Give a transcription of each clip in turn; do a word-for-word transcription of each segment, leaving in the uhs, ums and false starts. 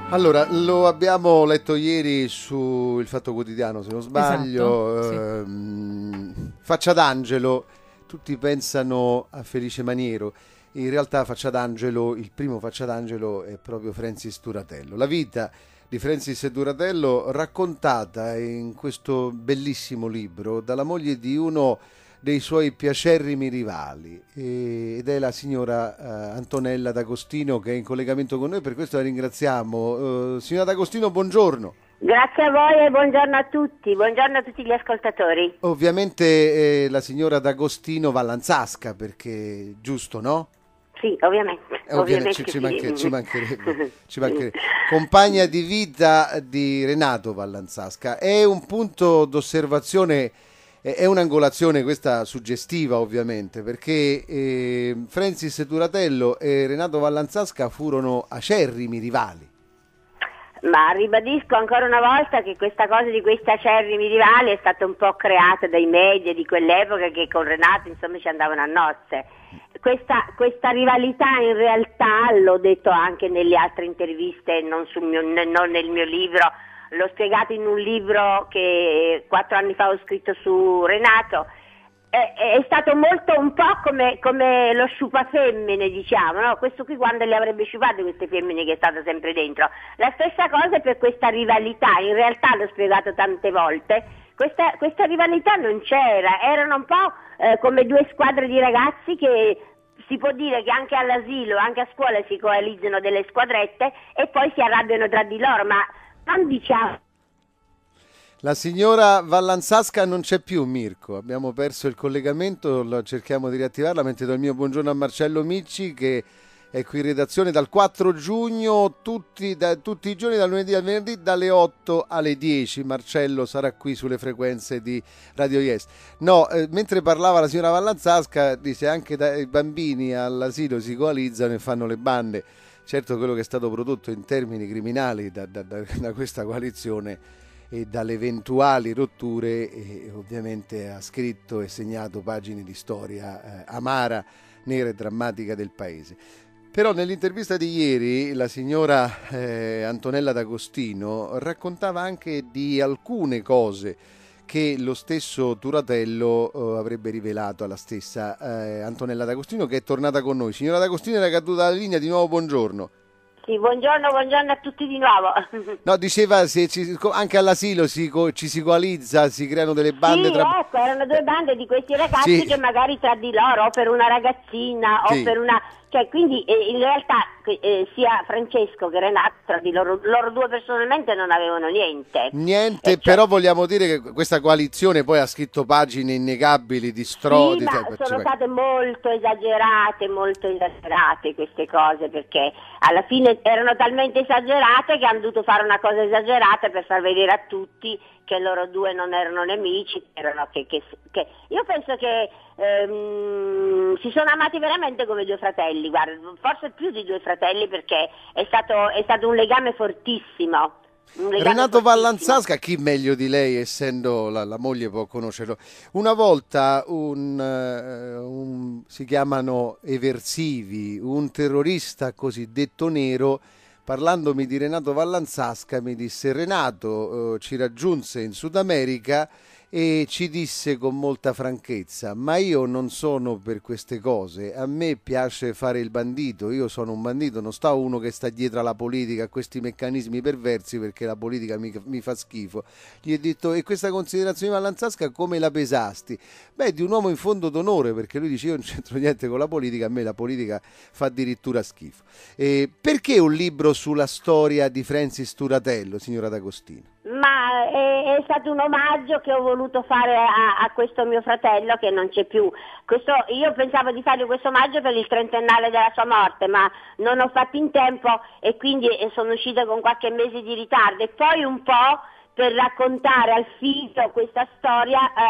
Allora, lo abbiamo letto ieri su Il Fatto Quotidiano, se non sbaglio. Esatto, sì. ehm, Faccia d'Angelo, tutti pensano a Felice Maniero. In realtà Faccia d'Angelo, il primo Faccia d'Angelo è proprio Francis Turatello. La vita di Francis Turatello raccontata in questo bellissimo libro dalla moglie di uno dei suoi piacerrimi rivali, e- ed è la signora eh, Antonella D'Agostino, che è in collegamento con noi, per questo la ringraziamo. Eh, signora D'Agostino, buongiorno. Grazie a voi e buongiorno a tutti, buongiorno a tutti gli ascoltatori. Ovviamente eh, la signora D'Agostino Vallanzasca, perché giusto, no? Sì, ovviamente. Eh, ovviamente ovviamente ci, ci sì. manche- ci mancherebbe, ci mancherebbe. Compagna di vita di Renato Vallanzasca. È un punto d'osservazione, eh, è un'angolazione questa suggestiva, ovviamente, perché eh, Francis Turatello e Renato Vallanzasca furono acerrimi rivali. Ma ribadisco ancora una volta che questa cosa di questi acerrimi rivali è stata un po' creata dai media di quell'epoca, che con Renato insomma ci andavano a nozze. Questa, questa rivalità in realtà, l'ho detto anche nelle altre interviste, non, sul mio, non nel mio libro, l'ho spiegato in un libro che quattro anni fa ho scritto su Renato. È, è stato molto un po' come, come lo sciupafemmine, diciamo, no? Questo qui quando le avrebbe sciupate queste femmine che è stata sempre dentro. La stessa cosa per questa rivalità, in realtà l'ho spiegato tante volte, questa, questa rivalità non c'era, erano un po' eh, come due squadre di ragazzi che si può dire che anche all'asilo, anche a scuola si coalizzano delle squadrette e poi si arrabbiano tra di loro, ma non diciamo. La signora Vallanzasca non c'è più, Mirko, abbiamo perso il collegamento, lo cerchiamo di riattivarla, mentre do il mio buongiorno a Marcello Micci, che è qui in redazione dal quattro giugno, tutti, da, tutti i giorni, dal lunedì al venerdì, dalle otto alle dieci. Marcello sarà qui sulle frequenze di Radio Yes. No, eh, mentre parlava la signora Vallanzasca, dice anche da, i bambini all'asilo si coalizzano e fanno le bande. Certo, quello che è stato prodotto in termini criminali da, da, da, da questa coalizione e dalle eventuali rotture, e ovviamente ha scritto e segnato pagine di storia eh, amara, nera e drammatica del paese. Però nell'intervista di ieri la signora eh, Antonella D'Agostino raccontava anche di alcune cose che lo stesso Turatello eh, avrebbe rivelato alla stessa eh, Antonella D'Agostino, che è tornata con noi. Signora D'Agostino, era caduta dalla linea, di nuovo buongiorno. Sì, buongiorno, buongiorno a tutti di nuovo. No, diceva se ci, anche all'asilo si, ci si coalizza, si creano delle bande sì, tra... ecco, erano due bande di questi ragazzi Sì. che magari tra di loro, o per una ragazzina, Sì. o per una... Cioè, quindi eh, in realtà eh, sia Francesco che Renato, tra di loro, loro due personalmente non avevano niente. Niente, E cioè, però vogliamo dire che questa coalizione poi ha scritto pagine innegabili di stro... sì, di- ma cioè, sono state molto esagerate, molto esagerate queste cose, perché alla fine erano talmente esagerate che hanno dovuto fare una cosa esagerata per far vedere a tutti che loro due non erano nemici, erano che, che, che... Io penso che ehm, si sono amati veramente come due fratelli, guarda, forse più di due fratelli, perché è stato, è stato un legame fortissimo. Un legame Renato fortissimo. Vallanzasca, chi meglio di lei, essendo la, la moglie, può conoscerlo. Una volta un, eh, un- si chiamano eversivi, un terrorista cosiddetto nero, parlandomi di Renato Vallanzasca, mi disse: Renato eh, ci raggiunse in Sud America e ci disse con molta franchezza: ma io non sono per queste cose, a me piace fare il bandito, io sono un bandito, non sto uno che sta dietro alla politica, a questi meccanismi perversi, perché la politica mi, mi fa schifo. Gli ho detto: e questa considerazione di Vallanzasca come la pesasti? Beh, di un uomo in fondo d'onore, perché lui dice: io non c'entro niente con la politica, a me la politica fa addirittura schifo. E perché un libro sulla storia di Francis Turatello, signora D'Agostino? Ma è, è stato un omaggio che ho voluto fare a, a questo mio fratello che non c'è più. Questo, io pensavo di fargli questo omaggio per il trentennale della sua morte, ma non ho fatto in tempo e quindi sono uscita con qualche mese di ritardo. E poi un po' per raccontare al figlio questa storia, eh,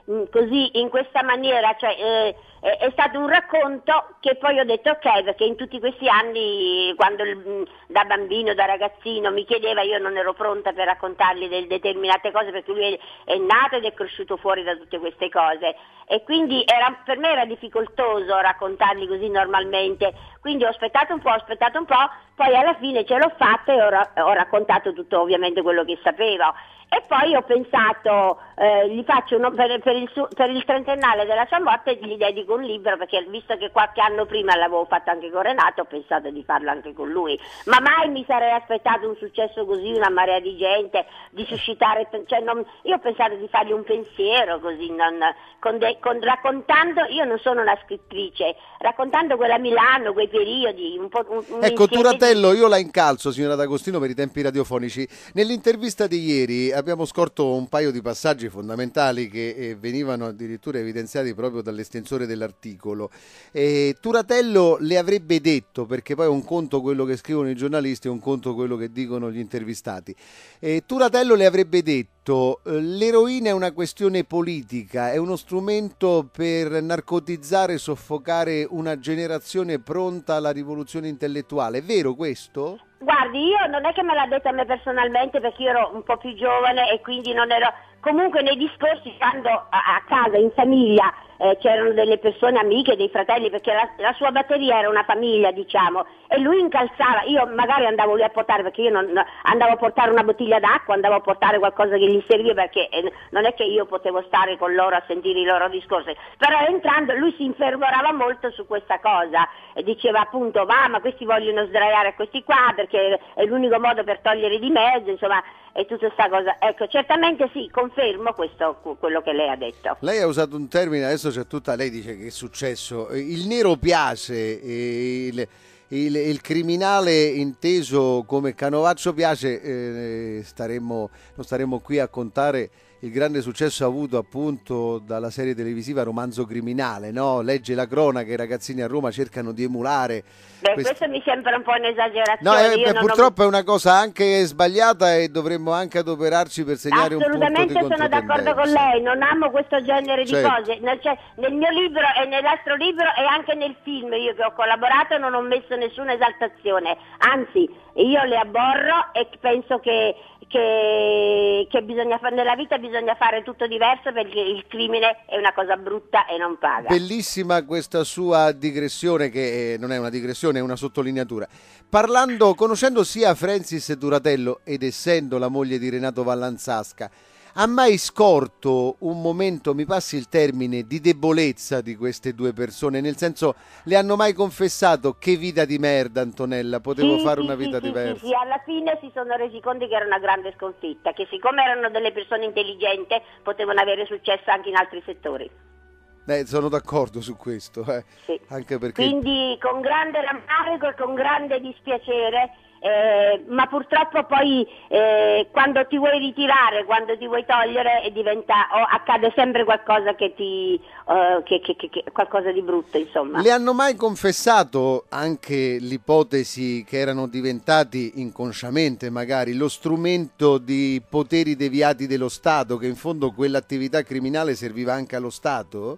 mh, così in questa maniera, cioè eh, è, è stato un racconto che poi ho detto ok, perché in tutti questi anni, quando il, da bambino, da ragazzino mi chiedeva, io non ero pronta per raccontargli del, determinate cose, perché lui è, è nato ed è cresciuto fuori da tutte queste cose, e quindi era, per me era difficoltoso raccontarli così normalmente, quindi ho aspettato un po', ho aspettato un po', poi alla fine ce l'ho fatta e ho, ra- ho raccontato tutto ovviamente quello che sapevo. E poi ho pensato, eh, gli faccio uno, per, per, il su, per il trentennale della sua morte gli dedico un libro, perché visto che qualche anno prima l'avevo fatto anche con Renato, ho pensato di farlo anche con lui, ma mai mi sarei aspettato un successo così, una marea di gente, di suscitare, cioè non, io ho pensato di fargli un pensiero così, non, con de, con, raccontando, io non sono una scrittrice, raccontando quella Milano, quei periodi, un po'... Un, un ecco, Turatello, di... io la incalzo, signora D'Agostino, per i tempi radiofonici. Nell'intervista di ieri abbiamo scorto un paio di passaggi fondamentali che eh, venivano addirittura evidenziati proprio dall'estensore dell'articolo. Eh, Turatello le avrebbe detto, perché poi è un conto quello che scrivono i giornalisti e un conto quello che dicono gli intervistati, eh, Turatello le avrebbe detto eh, l'eroina è una questione politica, è uno strumento per narcotizzare e soffocare una generazione pronta alla rivoluzione intellettuale. È vero questo? Guardi, io non è che me l'ha detto a me personalmente, perché io ero un po' più giovane e quindi non ero... Comunque nei discorsi, quando a, a casa, in famiglia, eh, c'erano delle persone amiche, dei fratelli, perché la, la sua batteria era una famiglia, diciamo, e lui incalzava, io magari andavo lì a portare, perché io non, no, andavo a portare una bottiglia d'acqua, andavo a portare qualcosa che gli serviva, perché eh, non è che io potevo stare con loro a sentire i loro discorsi, però entrando lui si infervorava molto su questa cosa, e diceva appunto, va, ma questi vogliono sdraiare a questi qua, perché è l'unico modo per togliere di mezzo, insomma, e tutta questa cosa. Ecco, certamente sì, confermo questo, quello che lei ha detto. Lei ha usato un termine, adesso c'è tutta, lei dice che è successo, il nero piace, il, il, il criminale inteso come canovaccio piace, eh, staremmo, non staremmo qui a contare il grande successo avuto appunto dalla serie televisiva Romanzo Criminale, no? Legge la cronaca, i ragazzini a Roma cercano di emulare. Beh, Quest... questo mi sembra un po' un'esagerazione. No, eh, Io beh, non purtroppo ho... è una cosa anche sbagliata e dovremmo anche adoperarci per segnare un punto di Assolutamente sono d'accordo con lei, non amo questo genere certo. di cose. Nel, cioè, nel mio libro e nell'altro libro e anche nel film io che ho collaborato non ho messo nessuna esaltazione, anzi io le abborro e penso che, che, che bisogna fare, nella vita bisogna fare tutto diverso, perché il crimine è una cosa brutta e non paga. Bellissima questa sua digressione, che non è una digressione, è una sottolineatura. Parlando, conoscendo sia Francis Turatello ed essendo la moglie di Renato Vallanzasca, ha mai scorto un momento, mi passi il termine, di debolezza di queste due persone? Nel senso, le hanno mai confessato che vita di merda, Antonella, potevo sì, fare sì, una vita sì, diversa? Sì, sì, alla fine si sono resi conto che era una grande sconfitta, che siccome erano delle persone intelligenti potevano avere successo anche in altri settori. Eh, sono d'accordo su questo, eh. Sì. Anche perché... Quindi con grande rammarico e con grande dispiacere, eh, ma purtroppo poi eh, quando ti vuoi ritirare, quando ti vuoi togliere, eh, diventa, oh, accade sempre qualcosa che ti uh, che, che, che, che, qualcosa di brutto, insomma. Le hanno mai confessato anche l'ipotesi che erano diventati inconsciamente magari lo strumento di poteri deviati dello Stato, che in fondo quell'attività criminale serviva anche allo Stato?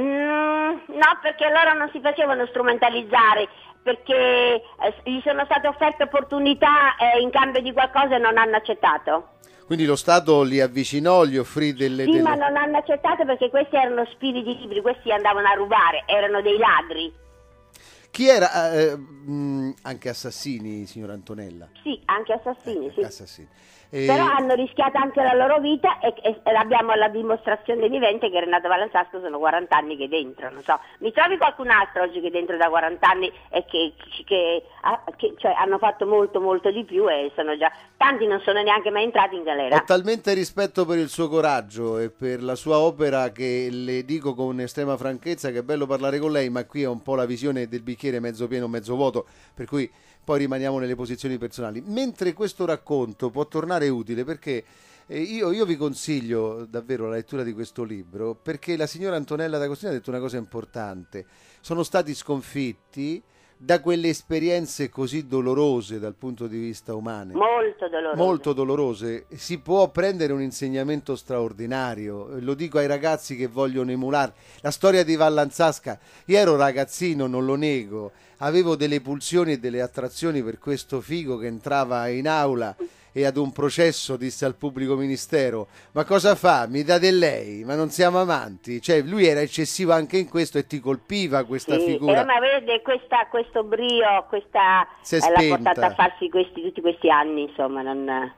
Mm, no, perché loro non si facevano strumentalizzare, perché eh, gli sono state offerte opportunità eh, in cambio di qualcosa e non hanno accettato. Quindi lo Stato li avvicinò, gli offrì delle... Sì, delle... ma non hanno accettato perché questi erano spiriti liberi, questi andavano a rubare, erano dei ladri. Chi era? Eh, mh, anche assassini, signora Antonella? Sì, anche assassini, eh, sì. Assassini. E... Però hanno rischiato anche la loro vita e, e, e abbiamo la dimostrazione vivente che Renato Vallanzasca sono quaranta anni che è dentro, non so. Mi trovi qualcun altro oggi che è dentro da quaranta anni e che, che, che cioè, hanno fatto molto molto di più e sono già... Tanti non sono neanche mai entrati in galera. Ho talmente rispetto per il suo coraggio e per la sua opera che le dico con estrema franchezza che è bello parlare con lei, ma qui è un po' la visione del bicchiere mezzo pieno, mezzo vuoto, per cui poi rimaniamo nelle posizioni personali. Mentre questo racconto può tornare utile, perché eh, io, io vi consiglio davvero la lettura di questo libro, perché la signora Antonella D'Agostino ha detto una cosa importante: sono stati sconfitti, da quelle esperienze così dolorose dal punto di vista umano, molto dolorose, molto dolorose, si può prendere un insegnamento straordinario. Lo dico ai ragazzi che vogliono emulare la storia di Vallanzasca. Io ero ragazzino, non lo nego, avevo delle pulsioni e delle attrazioni per questo figo che entrava in aula e ad un processo disse al pubblico ministero: ma cosa fa? Mi date lei? Ma non siamo amanti? Cioè lui era eccessivo anche in questo e ti colpiva questa sì, figura. Eh, ma vede questa, questo brio, questa Si è eh, l'ha spenta. portata a farsi questi, tutti questi anni, insomma, non...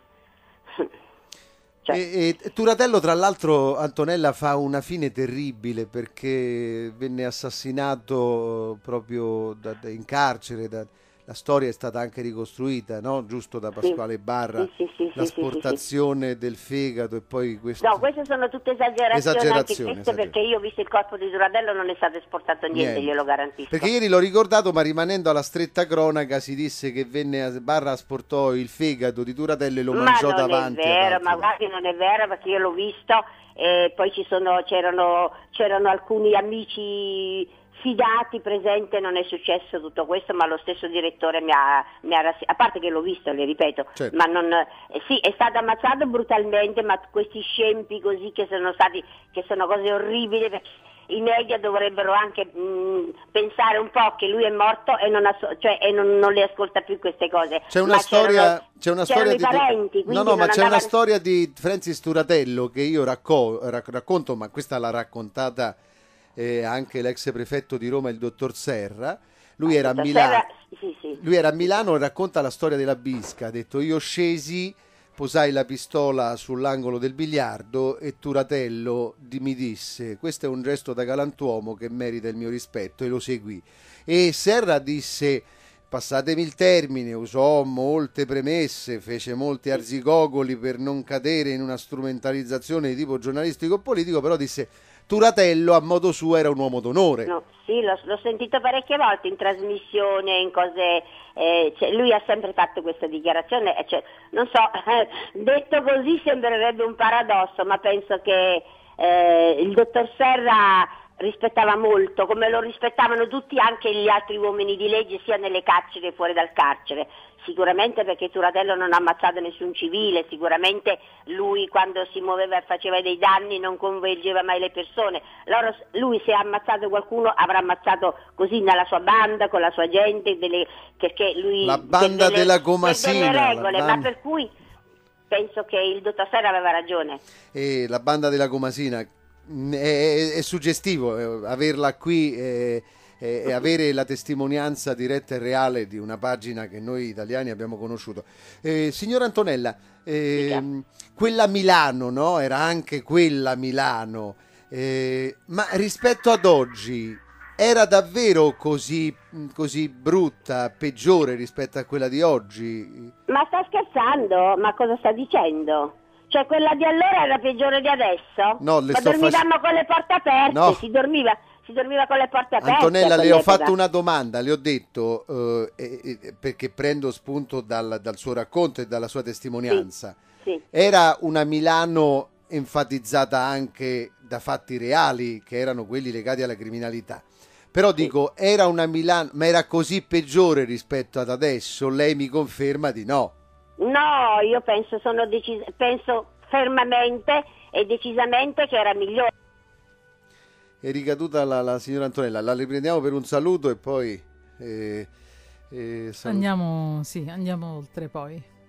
Cioè. E, e Turatello, tra l'altro, Antonella, fa una fine terribile perché venne assassinato proprio da, da, in carcere. Da, la storia è stata anche ricostruita, no? Giusto, da Pasquale Barra, sì, sì, sì, l'asportazione sì, sì. del fegato e poi questo... No, queste sono tutte esagerazioni, esagerazioni anche queste, esagerazioni. Perché io ho visto il corpo di Turatello, non è stato esportato niente, niente, glielo garantisco. Perché ieri l'ho ricordato, ma rimanendo alla stretta cronaca si disse che venne a Barra, asportò il fegato di Turatello e lo ma mangiò non davanti. È vero, ma guardi, non è vero, perché io l'ho visto e poi ci sono, c'erano, c'erano alcuni amici fidati presente, non è successo tutto questo, ma lo stesso direttore mi ha, mi ha rassi- a parte che l'ho visto, le ripeto, certo. ma non, eh, sì, è stato ammazzato brutalmente, ma questi scempi così che sono stati, che sono cose orribili, perché i media dovrebbero anche mh, pensare un po' che lui è morto e non, asso- cioè, e non, non le ascolta più queste cose. C'è una ma storia, c'erano, c'è una c'erano storia i di parenti, no no ma c'è andavano... una storia di Francis Turatello che io racco- rac- racconto, ma questa l'ha raccontata eh, anche l'ex prefetto di Roma, il dottor Serra. Lui, ah, era a Milano, Serra, sì, sì. lui era a Milano e racconta la storia della bisca. Ha detto: io scesi, posai la pistola sull'angolo del biliardo e Turatello di, mi disse: questo è un gesto da galantuomo che merita il mio rispetto, e lo seguì. E Serra disse, passatemi il termine, usò molte premesse, fece molti arzigogoli per non cadere in una strumentalizzazione di tipo giornalistico o politico, però disse: Turatello a modo suo era un uomo d'onore. No, sì, l'ho, l'ho sentito parecchie volte in trasmissione, in cose, eh, cioè, lui ha sempre fatto questa dichiarazione, eh, cioè, non so, eh, detto così sembrerebbe un paradosso, ma penso che eh, il dottor Serra rispettava molto, come lo rispettavano tutti anche gli altri uomini di legge, sia nelle carceri che fuori dal carcere. Sicuramente perché Turatello non ha ammazzato nessun civile, sicuramente lui quando si muoveva e faceva dei danni non coinvolgeva mai le persone. Loro, lui se ha ammazzato qualcuno avrà ammazzato così nella sua banda, con la sua gente, delle, perché lui... La banda delle, della Comasina. delle regole, banda... ma per cui penso che il dottor Serra aveva ragione. E la banda della Comasina è, è, è suggestivo eh, averla qui eh, eh, e avere la testimonianza diretta e reale di una pagina che noi italiani abbiamo conosciuto. Eh, signora Antonella, eh, quella Milano, no? Era anche quella Milano, eh, ma rispetto ad oggi era davvero così, così brutta, peggiore rispetto a quella di oggi? Ma sta scherzando? Ma cosa sta dicendo? Cioè quella di allora era peggiore di adesso? No, le ma sto dormivamo fac... con le porte aperte, no. si dormiva, si dormiva con le porte aperte. Antonella, le ho fatto una domanda, le ho detto, eh, eh, perché prendo spunto dal, dal suo racconto e dalla sua testimonianza. Sì, sì. Era una Milano enfatizzata anche da fatti reali, che erano quelli legati alla criminalità. Però sì. dico, era una Milano, ma era così peggiore rispetto ad adesso? Lei mi conferma di no? No, io penso, sono decis- penso fermamente e decisamente che era migliore. È ricaduta la, la signora Antonella, la riprendiamo per un saluto e poi... Eh, eh, salut- andiamo, sì, andiamo oltre poi.